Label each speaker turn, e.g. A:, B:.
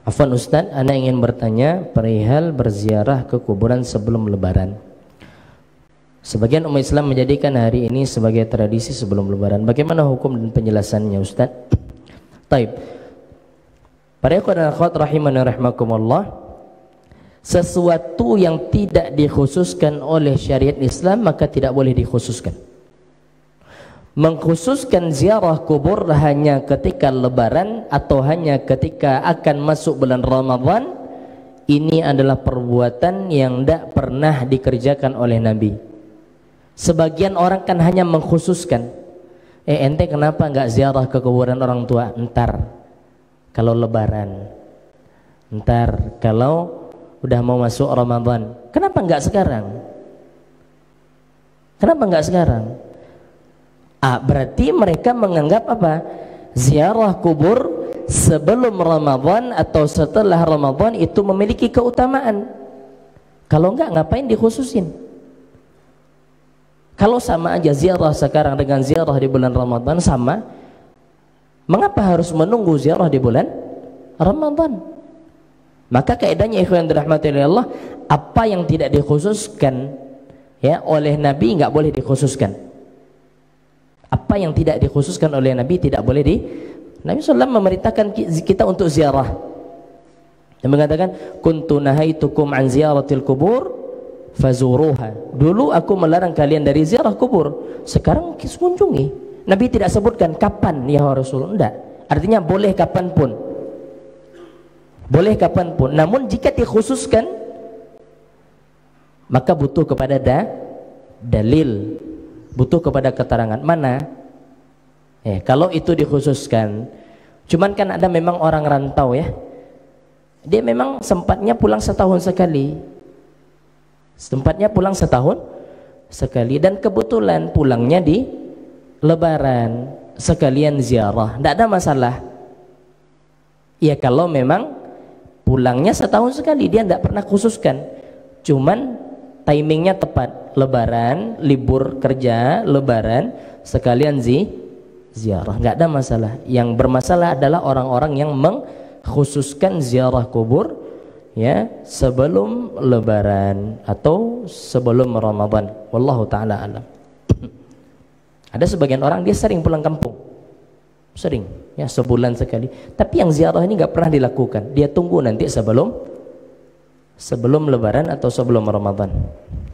A: Afwan Ustaz, ana ingin bertanya perihal berziarah ke kuburan sebelum lebaran. Sebagian umat Islam menjadikan hari ini sebagai tradisi sebelum lebaran. Bagaimana hukum dan penjelasannya Ustaz? Taib. Para ikhwan dan akhwat rahimani rahimakumullah, sesuatu yang tidak dikhususkan oleh syariat Islam maka tidak boleh dikhususkan. Mengkhususkan ziarah kubur hanya ketika lebaran atau hanya ketika akan masuk bulan Ramadan, ini adalah perbuatan yang tidak pernah dikerjakan oleh Nabi. Sebagian orang kan hanya mengkhususkan, ente kenapa nggak ziarah ke kuburan orang tua? Ntar kalau lebaran, ntar kalau udah mau masuk Ramadan. Kenapa nggak sekarang? Kenapa nggak sekarang? Berarti mereka menganggap apa? Ziarah kubur sebelum Ramadan atau setelah Ramadan itu memiliki keutamaan. Kalau enggak, ngapain dikhususin? Kalau sama aja ziarah sekarang dengan ziarah di bulan Ramadan sama, mengapa harus menunggu ziarah di bulan Ramadan? Maka kaidahnya ikhwan dirahmati Allah, apa yang tidak dikhususkan ya oleh Nabi nggak boleh dikhususkan. Apa yang tidak dikhususkan oleh Nabi tidak boleh Nabi SAW memerintahkan kita untuk ziarah. Dia mengatakan, kuntu nahaitukum an ziyaratil kubur fazuruha. Dulu aku melarang kalian dari ziarah kubur, sekarang kunjungi. Nabi tidak sebutkan kapan ya Rasulullah, enggak. Artinya boleh kapanpun. Boleh kapanpun. Namun jika dikhususkan maka butuh kepada dalil, butuh kepada keterangan mana. Kalau itu dikhususkan, cuman kan ada memang orang rantau ya, dia memang sempatnya pulang setahun sekali, dan kebetulan pulangnya di lebaran sekalian ziarah, tidak ada masalah ya. Kalau memang pulangnya setahun sekali, dia tidak pernah khususkan, cuman timingnya tepat, lebaran, libur kerja, lebaran, sekalian ziarah, nggak ada masalah. Yang bermasalah adalah orang-orang yang mengkhususkan ziarah kubur ya sebelum lebaran atau sebelum Ramadan. Wallahu taala alam. Ada sebagian orang dia sering pulang kampung, sering ya, sebulan sekali, tapi yang ziarah ini nggak pernah dilakukan. Dia tunggu nanti sebelum lebaran atau sebelum Ramadan.